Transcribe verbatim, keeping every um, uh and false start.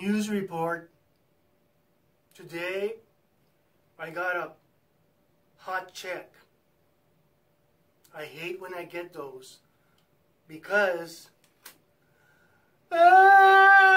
News report. Today I got a hot check. I hate when I get those because ah,